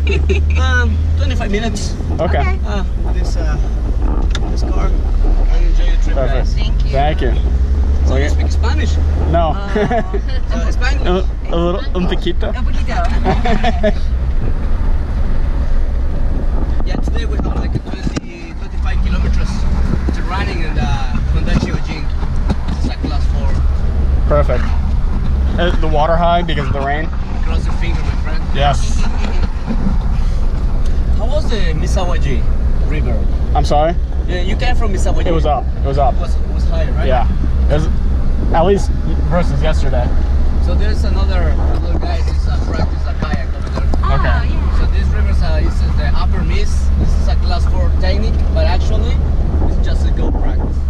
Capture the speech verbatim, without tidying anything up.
um, twenty-five minutes. Okay. Okay. Uh, this uh, this car. And enjoy your trip, Perfect. guys. Thank you. Thank you. So you speak Spanish? No. Uh, Spanish? a, a little, un poquito. Un poquito. Yeah, today we have like a twenty, twenty-five kilometers to running in the Honda Chiojin. It's a class four. Perfect. Uh, the water high because of the rain? Cross your finger, my friend. Yes. How was the Misawaji River? I'm sorry? Yeah, you came from Misawaji. It was up. It was up. It was, it was higher, right? Yeah. It was, at least versus yesterday. So there's another little guy. This is a practice a kayak over there. Oh, Okay. yeah. So this river uh, is the upper miss. This is a class four technique, but actually it's just a go practice.